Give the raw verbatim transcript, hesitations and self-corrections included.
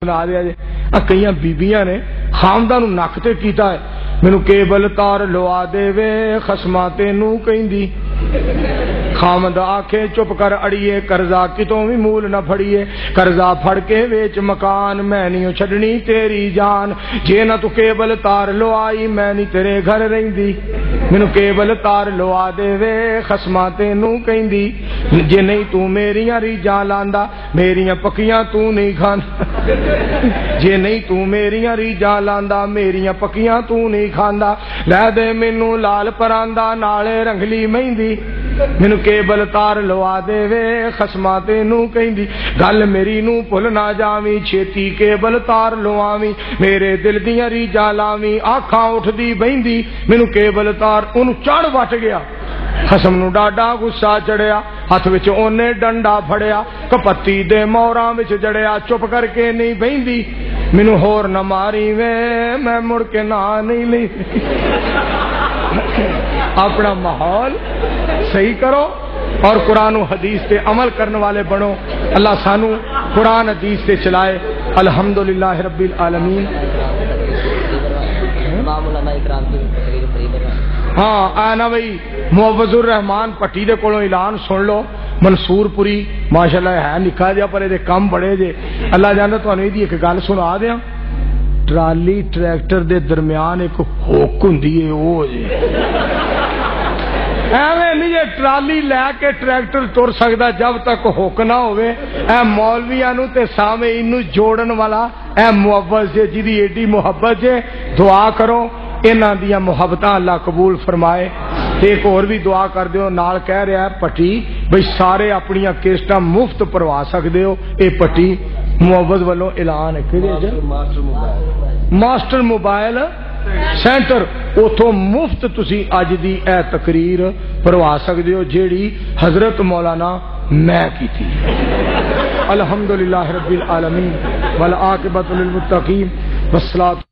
لا دیا جی کئی بیبیاں نے خامدہ نو نک تے کیتا ہے مینو کیبل تار لوا دے وے خسما تینوں کہندی خامد آکھے چپ کر اڑیے قرضہ کتوں بھی مول نہ پھڑیے قرضہ پھڑ کے ویچ مکان میں نہیں چھڈنی تیری جان جے نہ تو کیبل تار لوائی میں نہیں تیرے گھر رہندی مینوں کیبل تار لوا دے وے خسما تینوں کہندی جے نہیں تو میریاں ریجاں لاندا میریاں پکیاں تو نہیں کھاندا جے نہیں تو میریاں ریجاں لاندا میریاں پکیاں تو نہیں کھاندا لے دے مینوں لال پراندا نالے رنگلی مہندی مینوں کیبل تار لوا دے وے خسما تینوں کہندی گل میری نو بھل نہ جاویں چھیتی کیبل تار لواویں میرے دل دیاں ریجاں لاویں آکھاں اٹھدی بہندی مینوں کیبل تار اونوں چڑ وٹ گیا خسم نو ڈاڈا غصہ چڑھیا ہاتھ وچ اونے ڈنڈا پھڑیا کپتی دے موراں وچ جڑیا چپ کر کے نہیں بہندی مینوں ہور نہ ماری وے میں مڑ کے نہ نہیں لی اپنا ماحول صحیح کرو اور قرآن و حدیث سے عمل کرنے والے بنو اللہ سانو قرآن حدیث سے چلائے الحمدللہ رب العالمین ہاں آنا بھائی معوض الرحمان پٹی دے کولوں اعلان سن لو منصور پوری ماشاءاللہ ہے نکا جا پر دے کم بڑے جے اللہ جاندا تانوں دی ایک گل سنا دیاں ٹرالی ٹریکٹر دے درمیان ایک ہوک ہوندی ہے او جے ایویں نہیں یہ ٹرالی لے کے ٹریکٹر تر سکتا جب تک ہوک نہ ہوئے اے مولویاں نو تے سامعین نو جوڑن والا اے معوض جے جی ایڈی محبت جے دعا کرو انہاں دیاں محبتاں اللہ قبول فرمائے ایک اور بھی دعا کر دیو نال کہہ رہا ہے پٹی بھئی سارے اپنیاں کیسٹاں مفت پروا سکدے ہو اے پٹی معوض والوں اعلان ہے ماسٹر موبائل سینٹر اتوں مفت تسی اج دی اے تقریر پروا سکدے ہو جیڑی حضرت مولانا میں کی تھی الحمدللہ رب العالمین والعاقبۃ للمتقین والصلاۃ